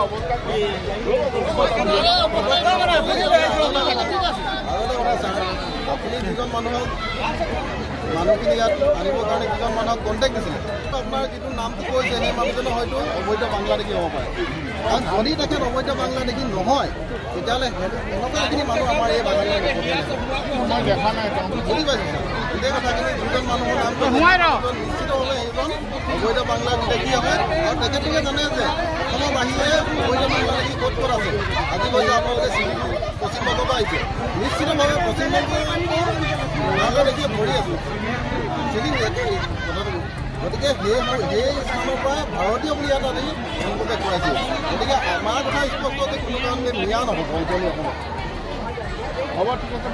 আপুনি যিজন মানুহক মানুহখিনি ইয়াত আনিবৰ কাৰণে যিজন মানুহক কণ্টেক্ট দিছিলে আপোনাৰ যিটো নামটো কৈছে সেই মানুহজনে হয়তো অবৈধ বাংলাদেশী হ'ব পাৰে। কাৰণ যদি তেখেত অবৈধ বাংলাদেশী নহয় তেতিয়াহ'লে এনেকুৱা এখিনি মানুহ আমাৰ এই বাগানলৈ মই দেখা নাই বুজি পাইছোঁ ছাৰ। গোটেই কথাখিনি যিজন মানুহৰ নাম নিশ্চিতভাৱে সেইজন অবৈধ বাংলাদেশী হয় আৰু তেখেতলোকে জানে যে অসমৰ বাহিৰে অবৈধ বাংলাদেশী ক'ত ক'ত আছে। আজি কৈছে আপোনালোকে পশ্চিমবংগৰ পৰা আহিছে, নিশ্চিতভাৱে পশ্চিমবংগৰ বাংলাদেশী ভৰি আছে কথাটো। গতিকে সেই স্থানৰ পৰা ভাৰতীয় বুলি ইয়াত আনি তেওঁলোকে খুৱাইছে। গতিকে আমাৰ কথা স্পষ্ট যে কোনো কাৰণে মিয়া নহ'ব উজনি অসমত। হ'ব ঠিক আছে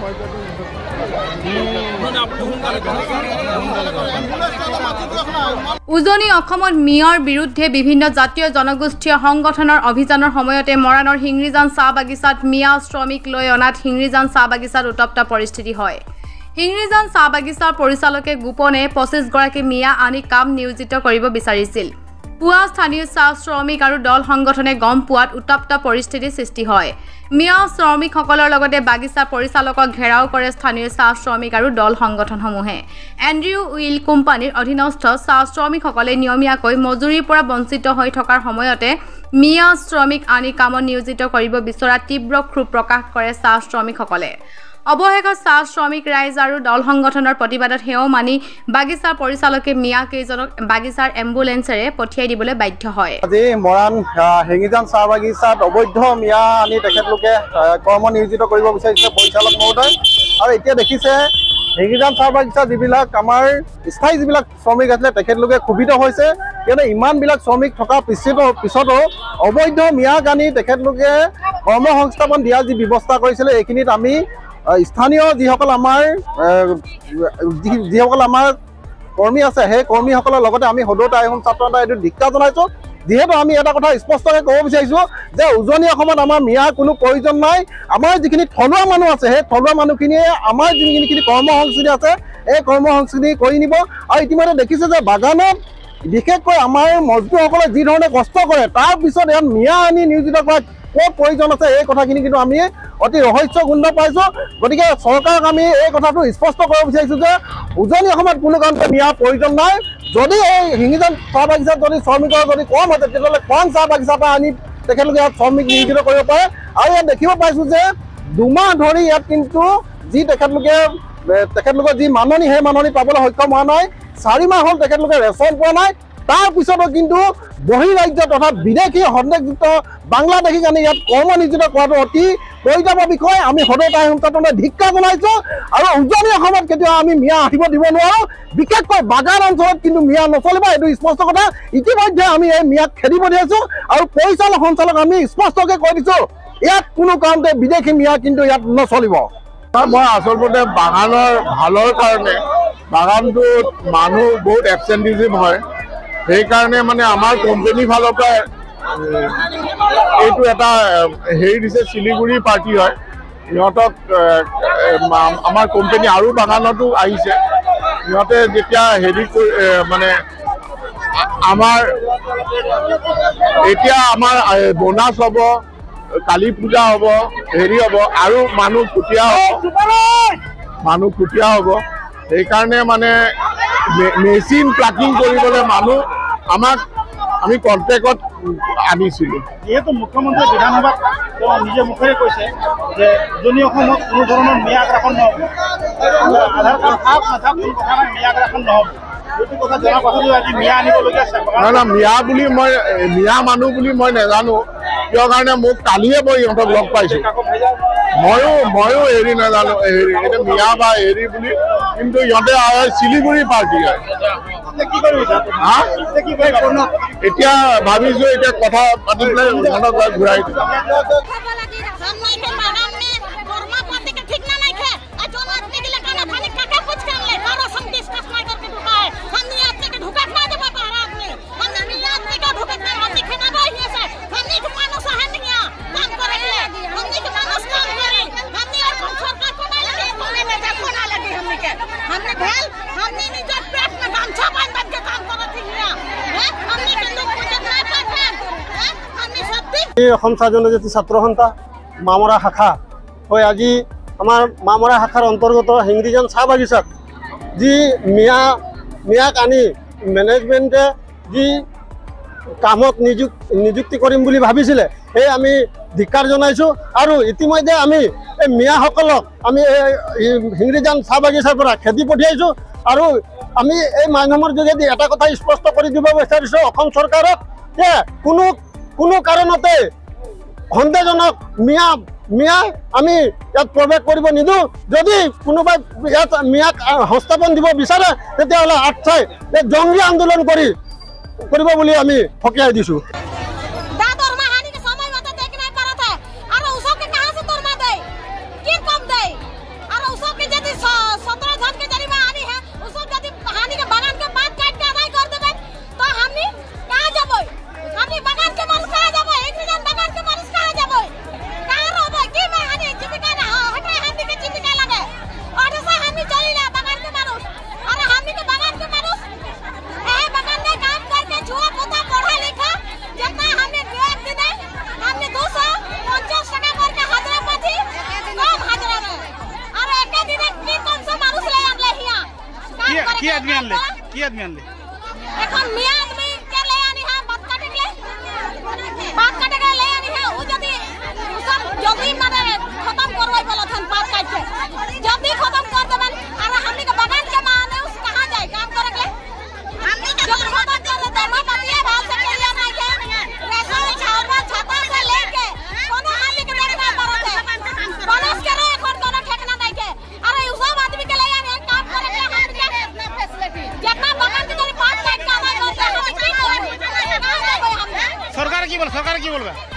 উজনি অসমত মিয়াৰ বিৰুদ্ধে বিভিন্ন জাতীয় জনগোষ্ঠীয় সংগঠনৰ অভিযানৰ সময়তে মৰাণৰ হিংৰিজান চাহ বাগিচাত মিয়া শ্ৰমিক লৈ অনাত হিংৰিজান চাহ বাগিচাত উত্তপ্ত পৰিস্থিতি হয়। হিংৰিজান চাহ বাগিচাৰ পৰিচালকে গোপনে 25 গৰাকী মিয়া আনি কাম নিয়োজিত কৰিব বিচাৰিছিল। পুৱা স্থানীয় চাহ শ্ৰমিক আৰু দল সংগঠনে গম পোৱাত উত্তপ্ত পৰিস্থিতিৰ সৃষ্টি হয়। মিয়া শ্ৰমিকসকলৰ লগতে বাগিচা পৰিচালকক ঘেৰাও কৰে স্থানীয় চাহ শ্ৰমিক আৰু দল সংগঠনসমূহে। এণ্ড্ৰিউ উইল কোম্পানীৰ অধীনস্থ চাহ শ্ৰমিকসকলে নিয়মীয়াকৈ মজুৰিৰ পৰা বঞ্চিত হৈ থকাৰ সময়তে মিয়া শ্ৰমিক আনি কামত নিয়োজিত কৰিব বিচৰা তীব্ৰ ক্ষোভ প্ৰকাশ কৰে চাহ শ্ৰমিকসকলে। অৱশেষত চাহ শ্ৰমিক ৰাইজ আৰু দল সংগঠনৰ প্ৰতিবাদত সেও মানি বাগিচাৰ পৰিচালকে মিয়া কেইজনক বাগিচাৰ এম্বুলেন্সেৰে পঠিয়াই দিবলৈ বাধ্য হয়। আজি মৰাণ হিংৰিজান চাহ বাগিচাত অবৈধ মিয়া আনি তেখেতলোকে কৰ্ম নিয়োজিত কৰিব বিচাৰিছে পৰিচালক মহোদয়। আৰু এতিয়া দেখিছে হিংৰিজান চাহ বাগিচা যিবিলাক আমাৰ স্থায়ী যিবিলাক শ্ৰমিক আছিলে তেখেতলোকে ক্ষোভিত হৈছে, কিয়নো ইমানবিলাক শ্ৰমিক থকাৰ পিছতো অবৈধ মিয়াক আনি তেখেতলোকে কৰ্ম সংস্থাপন দিয়া যি ব্যৱস্থা কৰিছিলে এইখিনিত আমি স্থানীয় যিসকল আমাৰ কৰ্মী আছে সেই কৰ্মীসকলৰ লগতে আমি সদৌ আইহোম ছাত্ৰ সন্থাই এইটো ধিক্কাৰ জনাইছোঁ। যিহেতু আমি এটা কথা স্পষ্টকৈ ক'ব বিচাৰিছোঁ যে উজনি অসমত আমাৰ মিয়াৰ কোনো প্ৰয়োজন নাই। আমাৰ যিখিনি থলুৱা মানুহ আছে সেই থলুৱা মানুহখিনিয়ে আমাৰ যিখিনি কৰ্ম সংস্কৃতি আছে এই কৰ্ম সংস্কৃতি কৰি নিব। আৰু ইতিমধ্যে দেখিছে যে বাগানত বিশেষকৈ আমাৰ মজদুৰসকলে যি ধৰণে কষ্ট কৰে তাৰপিছত ইয়াত মিয়া আনি নিয়োজিত কৰা ক'ত প্ৰয়োজন আছে এই কথাখিনি কিন্তু আমি অতি ৰহস্য গোন্ধ পাইছোঁ। গতিকে চৰকাৰক আমি এই কথাটো স্পষ্ট কৰিব বিচাৰিছোঁ যে উজনি অসমত কোনো কাৰণতে মিয়াৰ প্ৰয়োজন নাই। যদি এই হিংৰিজান চাহ বাগিচাত যদি শ্ৰমিকৰ যদি কম হয় তেতিয়াহ'লে কম চাহ বাগিচাৰ পৰা আনি তেখেতলোকে ইয়াত শ্ৰমিক নিয়োজিত কৰিব পাৰে। আৰু ইয়াত দেখিব পাইছোঁ যে 2 মাহ ধৰি ইয়াত কিন্তু যি তেখেতলোকৰ যি মাননি সেই মাননি পাবলৈ সক্ষম হোৱা নাই। 4 মাহ হ'ল তেখেতলোকে ৰেচন পোৱা নাই। তাৰপিছতো কিন্তু বহিৰাজ্য তথা বিদেশী সন্দেহযুক্ত বাংলাদেশীক আনি ইয়াত কৰ্ম নিয়োজিত কৰাটো অতি পৰিতাপৰ বিষয়। আমি সদৌ আইহোম ছাত্ৰ সন্থাই ধিক্কাৰ জনাইছোঁ। আৰু উজনি অসমত কেতিয়াও আমি মিয়া আহিব দিব নোৱাৰোঁ। বিশেষকৈ বাগান অঞ্চলত কিন্তু মিয়া নচলিব, এইটো স্পষ্ট কথা। ইতিমধ্যে আমি এই মিয়াক খেদি পঠিয়াইছোঁ আৰু পৰিচালক সঞ্চালক আমি স্পষ্টকৈ কৈ দিছোঁ ইয়াত কোনো কাৰণতে বিদেশী মিয়া কিন্তু ইয়াত নচলিব। মই আচলতে বাগানৰ ভালৰ কাৰণে বাগানটোত মানুহ বহুত এবচেণ্টিজিম হয়, সেইকাৰণে মানে আমাৰ কোম্পানীৰ ফালৰ পৰা এইটো এটা হেৰি দিছে। শিলিগুৰি পাৰ্টি হয়, সিহঁতক আমাৰ কোম্পানী আৰু বাগানতো আহিছে। সিহঁতে যেতিয়া হেৰি মানে আমাৰ এতিয়া আমাৰ বোনাছ হ'ব, কালী পূজা হ'ব, হেৰি হ'ব আৰু মানুহ খুটীয়া হ'ব। সেইকাৰণে মানে মেচিন প্লাকিং কৰিবলৈ মানুহ আমি কণ্টেক্টত আনিছিলোঁ। যিহেতু মুখ্যমন্ত্ৰী বিধানসভাত তেওঁ নিজে মুখেৰে কৈছে যে উজনি অসমত কোনো ধৰণৰ মিয়া আগ্ৰাসন নহ'ব, আধাৰ কাৰ্ড থাক নাথাক কোনো কথা নাই, মিয়া আগ্ৰাসন নহ'ব। এইটো কথা জনাৰ পাছতো আজি মিয়া আনিবলগীয়া আছে। মিয়া মানুহ বুলি মই নাজানো, কিয় কাৰণে মোক কালিয়ে মই ইহঁতক লগ পাইছোঁ। ময়ো হেৰি নাজানো এইটো মিয়া বা হেৰি বুলি, কিন্তু ইহঁতে শিলিগুৰি পাৰ্টি হয়। এতিয়া ভাবিছোঁ এতিয়া কথা পাতি পেলাই ইহঁতক ঘূৰাই দিম। অসম চাহ জনজাতি ছাত্ৰ সন্থা মামৰা শাখা হৈ আজি আমাৰ মামৰা শাখাৰ অন্তৰ্গত হিংৰিজান চাহ বাগিচাত যি মিয়াক আনি মেনেজমেণ্টে যি কামত নিযুক্তি কৰিম বুলি ভাবিছিলে সেই আমি ধিক্কাৰ জনাইছোঁ। আৰু ইতিমধ্যে আমি এই মিয়াসকলক আমি হিংৰিজান চাহ বাগিচাৰ পৰা খেদি পঠিয়াইছোঁ। আৰু আমি এই মাধ্যমৰ যোগেদি এটা কথা স্পষ্ট কৰি দিব বিচাৰিছোঁ অসম চৰকাৰক যে কোনো কাৰণতে সন্দেহজনক মিয়া আমি ইয়াত প্ৰৱেশ কৰিব নিদিওঁ। যদি কোনোবাই ইয়াত মিয়াক সংস্থাপন দিব বিচাৰে তেতিয়াহ'লে আঠচাই জংগী আন্দোলন কৰিব বুলি আমি সকীয়াই দিছোঁ। কি आदमी आनले এখন মিয়া आदमी के ले आनी है बात काटे ले आनी है उ जदी सब जल्दी माने खत्म करवाई बोला थन बात काट के जल्दी खत्म कर देबन। और हमनी के बगान के माने उस कहां जाए काम करे के हमनी के जल्दी खत्म कर देते हम पतिए भाव से के लिया नहीं है रेशम छावरा छाता से लेके कोनो हमनी के देखना पड़ते बनस के रे कोन कोनो ठेकना नहीं के। अरे उ सब आदमी के ले आनी काम करे के हमनी के फैसिलिटी जितना बगान के सरकार की बोल सरकार की बोलबे